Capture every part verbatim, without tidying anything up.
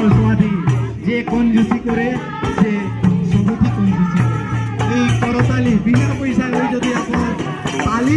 स्वादी जे कंजूसी करे से सबुठी कंजूसी करे ए करताली बिना पैसा रे जदी आपण ताली।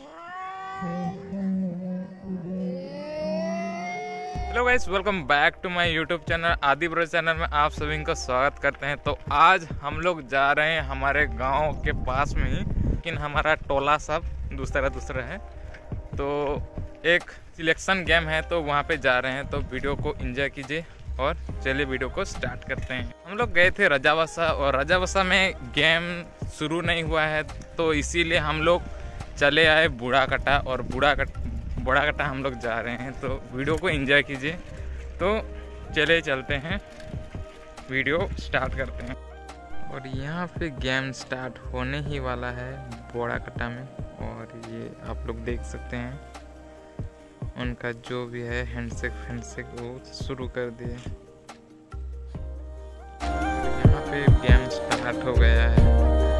Hello guys, welcome back to my YouTube channel Aadi bro channel में आप सभी को स्वागत करते हैं। तो आज हम लोग जा रहे हैं हमारे गांव के पास में ही, लेकिन हमारा टोला सब दूसरा दूसरा है। तो एक सिलेक्शन गेम है तो वहाँ पे जा रहे हैं, तो वीडियो को एंजॉय कीजिए और चलिए वीडियो को स्टार्ट करते हैं। हम लोग गए थे रजावसा और रजावसा में गेम शुरू नहीं हुआ है तो इसीलिए हम लोग चले आए बूढ़ा कटा और बूढ़ा कट बड़ा कटा हम लोग जा रहे हैं। तो वीडियो को एंजॉय कीजिए। तो चले चलते हैं, वीडियो स्टार्ट करते हैं। और यहाँ पे गेम स्टार्ट होने ही वाला है बड़ा कटा में, और ये आप लोग देख सकते हैं उनका जो भी है हैंडशेक हैंडशेक वो शुरू कर दिए। यहाँ पे गेम स्टार्ट हो गया है।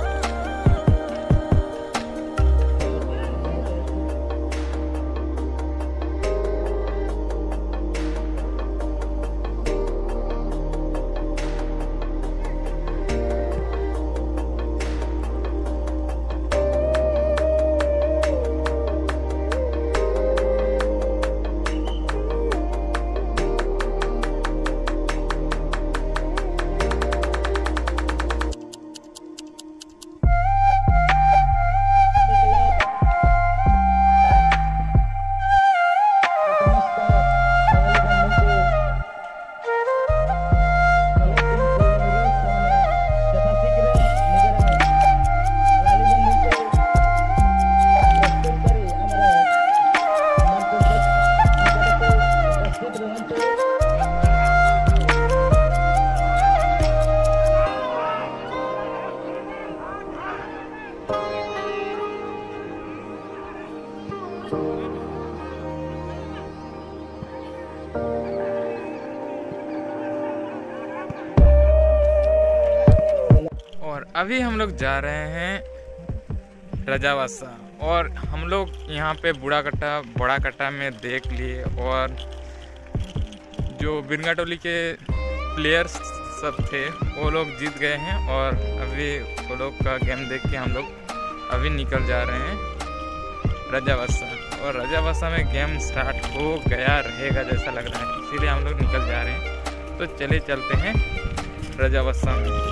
और अभी हम लोग जा रहे हैं रजावसा, और हम लोग यहाँ पे बूढ़ा कट्टा बड़ा कट्टा में देख लिए, और जो बिरंगा टोली के प्लेयर्स सब थे वो लोग जीत गए हैं। और अभी वो लोग का गेम देख के हम लोग अभी निकल जा रहे हैं रजावसा, और रजावसा में गेम स्टार्ट हो गया रहेगा जैसा लग रहा है, इसीलिए हम लोग निकल जा रहे हैं। तो चले चलते हैं रजावसा में।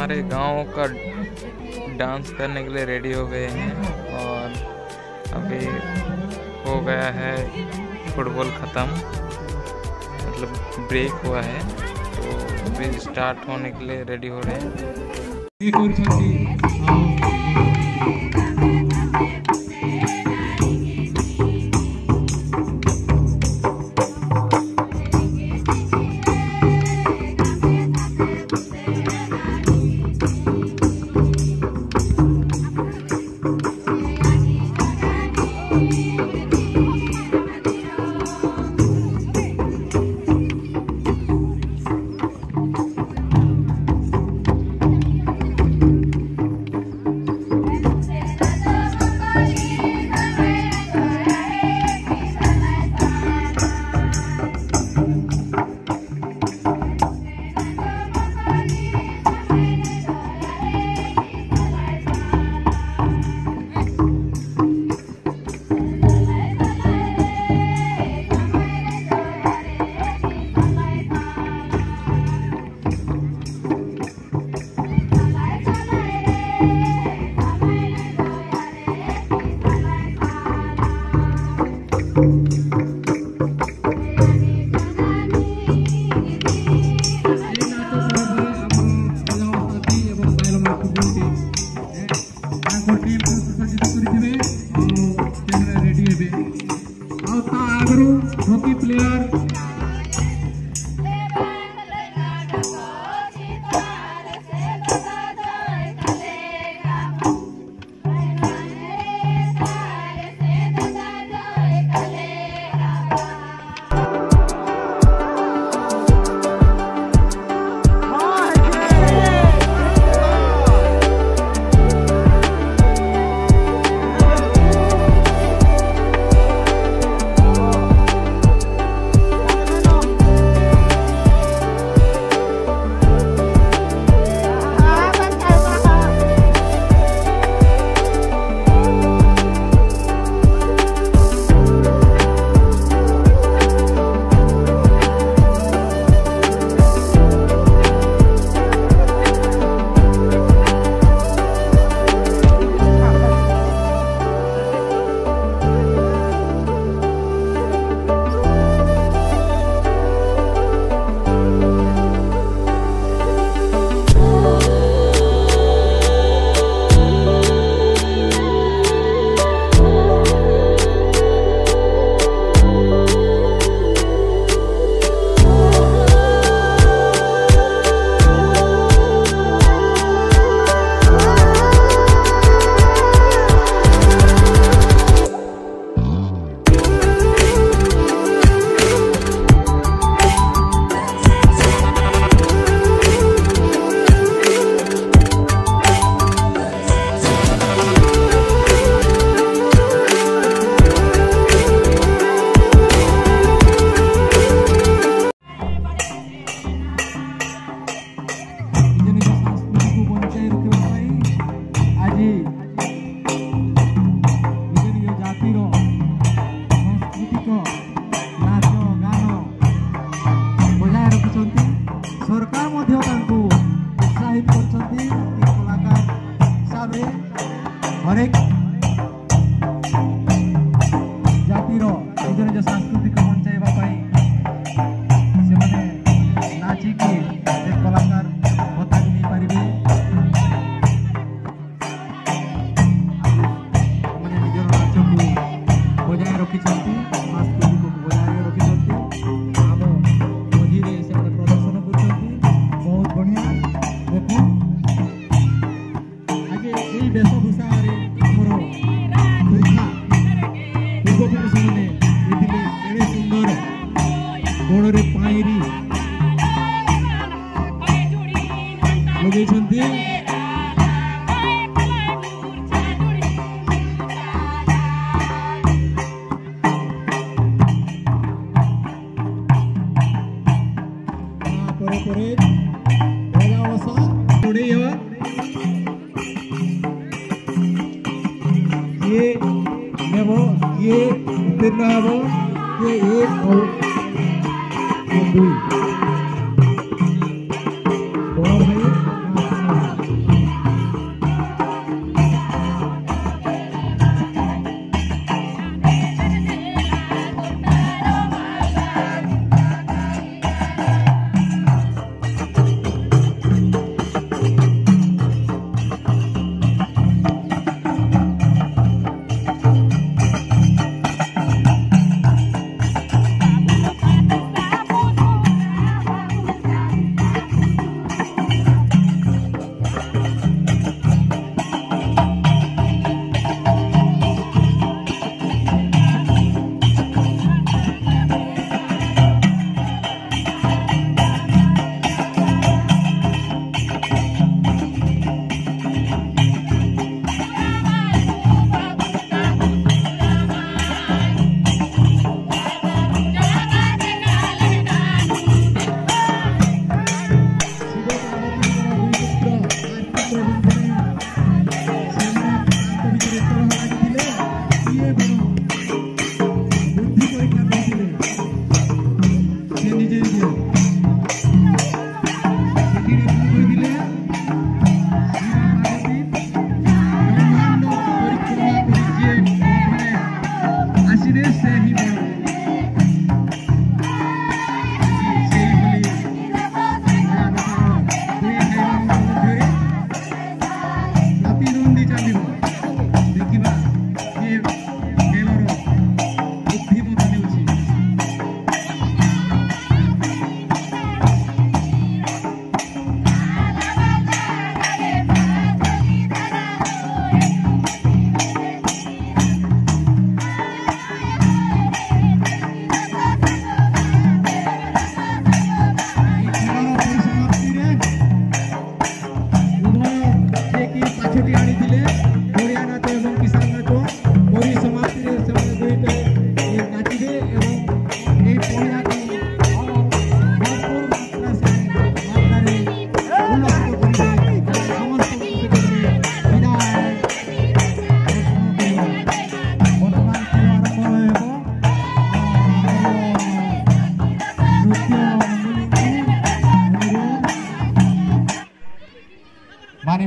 हमारे गांव का डांस करने के लिए रेडी हो गए हैं और अभी हो गया है फुटबॉल ख़त्म, मतलब ब्रेक हुआ है, तो अभी स्टार्ट होने के लिए रेडी हो रहे हैं। हॉकी प्लेयर हरेक जातिर निज निज सांस्कृतिक बंचाइबा से नाचिकी से कलाकार भत्ता नहीं पारे निजर नाच को बजाय रखी सांस्कृतिक को बजाय रखी आम मझे से प्रदर्शन कर बहुत बढ़िया देखो आगे यही वेशभूषा गोड़े पायरी लगे ये ये उत्तीर्ण हम ये एक और ये दुई बड़ भाई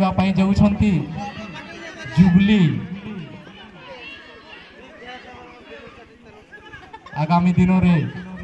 आनिबा पई जाउछंती जुबली आगामी दिनों रे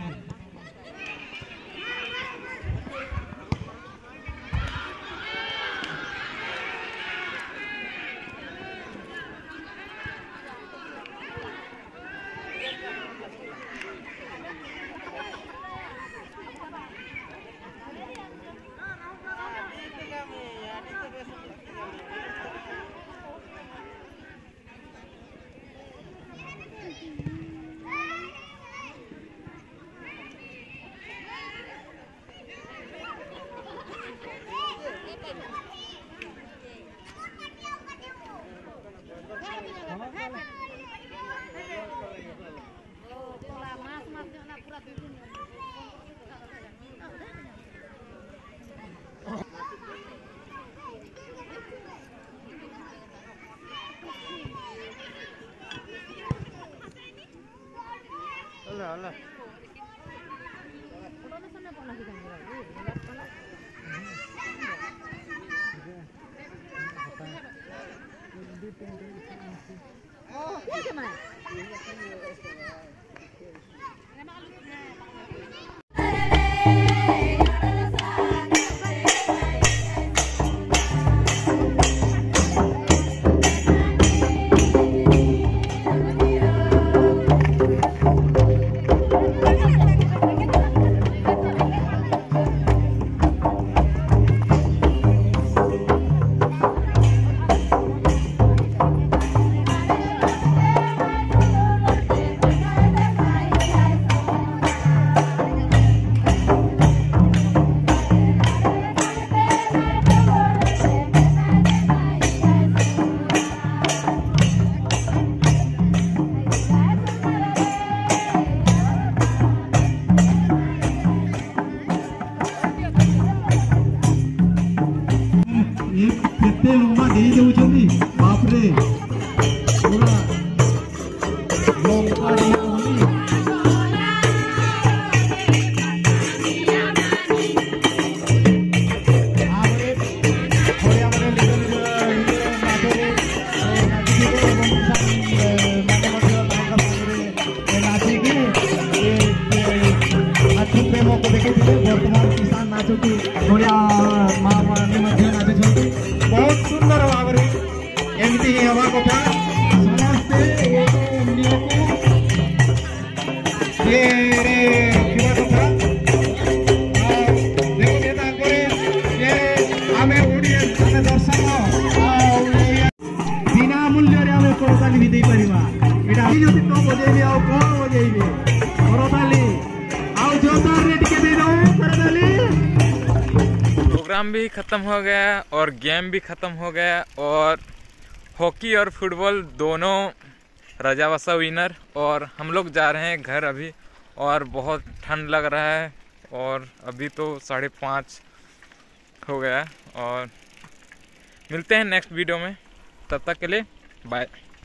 Allah. Oh, ya que más. बहुत सुंदर भाव एमती हवा कथा समस्ते ये कथा दर्शक बिना मूल्य करताली भी पार जो न बजेबे आ कौन बजेबे करताली प्रोग्राम भी ख़त्म हो गया और गेम भी ख़त्म हो गया और हॉकी और फुटबॉल दोनों रजावसा विनर। और हम लोग जा रहे हैं घर अभी और बहुत ठंड लग रहा है और अभी तो साढ़े पाँच हो गया और मिलते हैं नेक्स्ट वीडियो में। तब तक के लिए बाय।